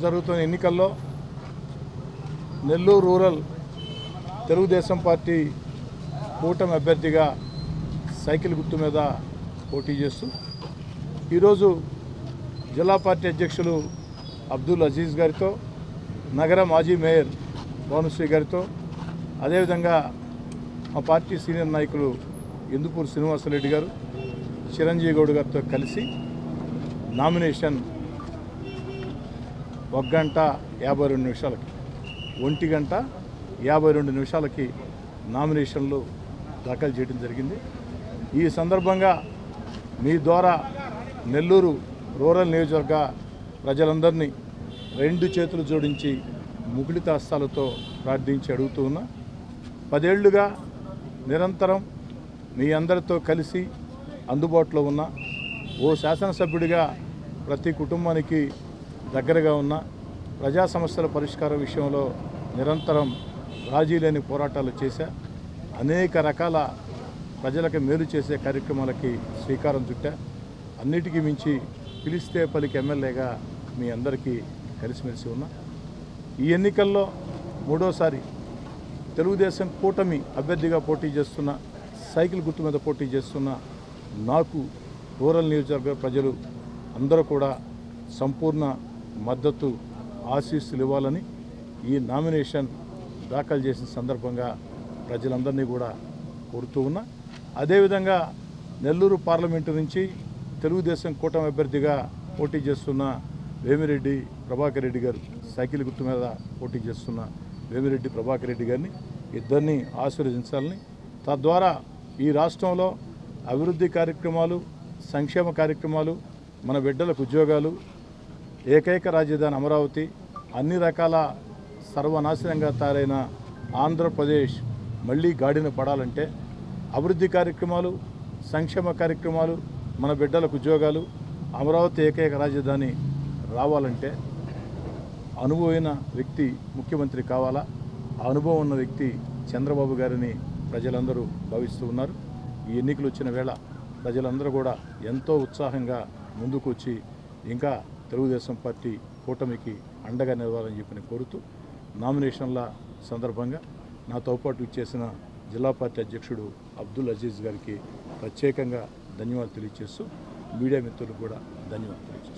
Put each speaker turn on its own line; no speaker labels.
జరుగుతున్న ఎన్నికల్లో Nellore rural Telugu Desam party కూటమి అభ్యర్థిగా సైకిల్ గుర్తు మీద పోటీ చేస్తూ ఈరోజు జిల్లా పార్టీ అధ్యక్షులు అబ్దుల్ అజీజ్ గారితో, నగర మాజీ మేయర్ భానుశ్రీ గారితో, అదేవిధంగా మా పార్టీ సీనియర్ నాయకులు ఇందుపూరు శ్రీనివాసరెడ్డి గారు, చిరంజీవి గౌడ్ గారితో కలిసి నామినేషన్ 1:52 1:52 నామినేషన్లు దాఖలు చేయడం జరిగింది. ఈ సందర్భంగా మీ ద్వారా నెల్లూరు రూరల్ నియోజకవర్గ ప్రజలందరినీ 2 చేతులు జోడించి ముకుళిత హస్తాలతో ప్రార్థించి అడుగుతూ ఉన్నా. 10 ఏళ్లుగా నిరంతరం మీ అందరితో కలిసి అందుబాటులో ఉన్న ఓ శాసనసభ్యుడిగా ప్రతి కుటుంబానికి దగ్గరగా ఉన్న ప్రజా సమస్యల పరిష్కారం విషయంలో నిరంతరం రాజీ లేని పోరాటాలు చేశా. అనేక రకాల ప్రజలకు మేలు చేసే కార్యక్రమాలకి శ్రీకారం చుట్టా. అన్నిటికీ మించి పిలిస్తే పలికి ఎమ్మెల్యేగా మీ అందరికీ కలిసిమెలిసి ఉన్నా. ఈ ఎన్నికల్లో 3వసారి తెలుగుదేశం కూటమి అభ్యర్థిగా పోటీ చేస్తున్న, సైకిల్ గుర్తు మీద పోటీ చేస్తున్న నాకు రూరల్ నియోజకవర్గ ప్రజలు అందరూ కూడా సంపూర్ణ మద్దతు, ఆశీస్సులు ఇవ్వాలని ఈ నామినేషన్ దాఖలు చేసిన సందర్భంగా ప్రజలందరినీ కూడా కోరుతూ ఉన్నా. అదేవిధంగా నెల్లూరు పార్లమెంటు నుంచి తెలుగుదేశం కూటమి అభ్యర్థిగా పోటీ చేస్తున్న వేమిరెడ్డి ప్రభాకర్ రెడ్డి గారు, సైకిల్ గుర్తు మీద పోటీ చేస్తున్న వేమిరెడ్డి ప్రభాకర్ రెడ్డి గారిని ఇద్దరిని ఆశీర్వదించాలని, తద్వారా ఈ రాష్ట్రంలో అభివృద్ధి కార్యక్రమాలు, సంక్షేమ కార్యక్రమాలు, మన బిడ్డలకు ఉద్యోగాలు, ఏకైక రాజధాని అమరావతి, అన్ని రకాల సర్వనాశనంగా తయారైన ఆంధ్రప్రదేశ్ మళ్ళీ గాడిన పడాలంటే అభివృద్ధి కార్యక్రమాలు, సంక్షేమ కార్యక్రమాలు, మన బిడ్డలకు ఉద్యోగాలు, అమరావతి ఏకైక రాజధాని రావాలంటే అనుభవమైన వ్యక్తి ముఖ్యమంత్రి కావాలా. ఆ అనుభవం ఉన్న వ్యక్తి చంద్రబాబు గారిని ప్రజలందరూ భావిస్తూ ఉన్నారు. ఈ ఎన్నికలు వచ్చిన వేళ ప్రజలందరూ కూడా ఎంతో ఉత్సాహంగా ముందుకు వచ్చి ఇంకా తెలుగుదేశం పార్టీ కూటమికి అండగా నిలవాలని చెప్పి కోరుతూ నామినేషన్ల సందర్భంగా నాతో పాటు ఇచ్చేసిన జిల్లా పార్టీ అధ్యక్షుడు అబ్దుల్ అజీజ్ గారికి ప్రత్యేకంగా ధన్యవాదాలు తెలియజేస్తూ మీడియా మిత్రులకు కూడా ధన్యవాదాలు తెలియజేస్తాను.